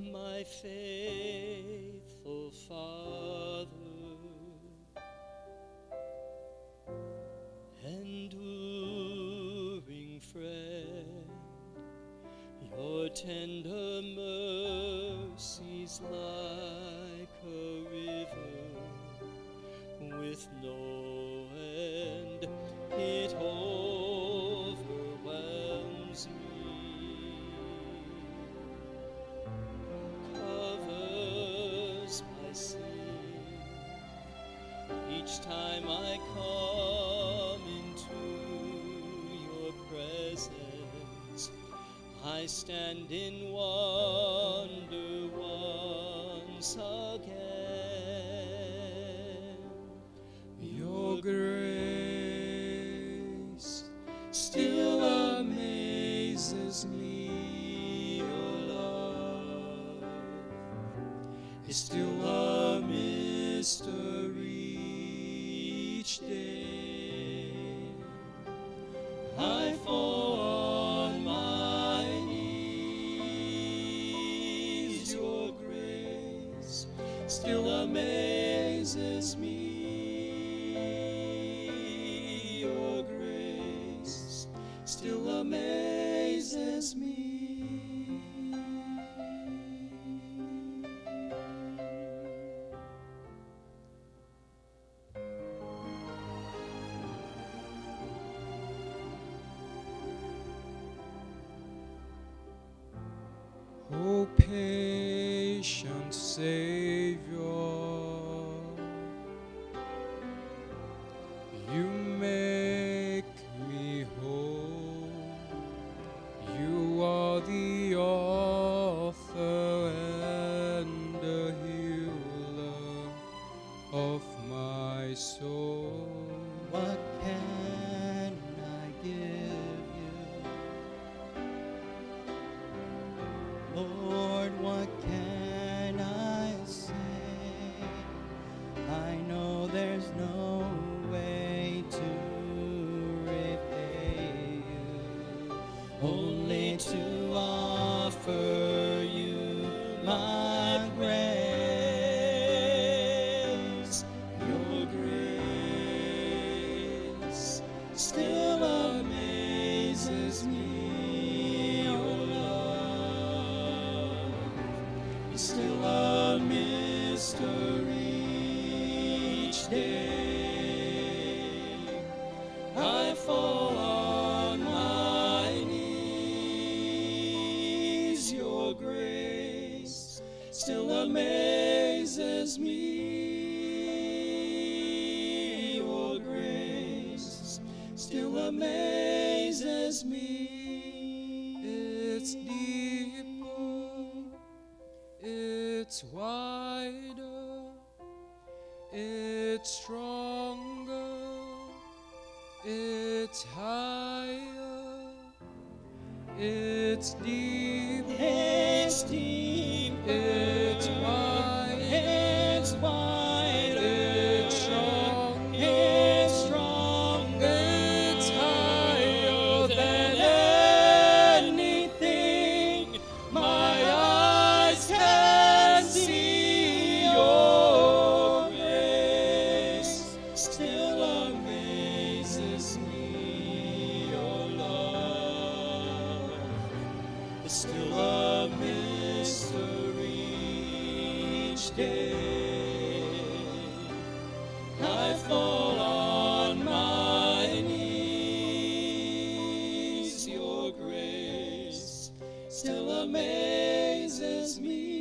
my faithful Father, enduring friend, your tender mercies like a river with no end, it overwhelms me. Covers my sin each time I come into your presence. I stand in wonder once again. Your grace still amazes me. Your love is still a mystery each day. I fall on my knees. Your grace still amazes me. Your grace still amazes me. O patient Savior, you make me whole. You are the author and the healer of my soul. What can I give you? Lord, what can I say? I know there's no way to repay you, only to offer you my grace. Your grace still amazes me. Still a mystery each day. I fall on my knees. Your grace still amazes me. Your grace still amazes me. It's deeper, it's wider, it's stronger, it's higher, it's deep, it's deep, it's wide, it's wider, it's strong, it's stronger, it's higher than anything my eyes can see. Your grace still amazes me. Your love is still a mystery each day. I fall on my knees. Your grace still amazes me.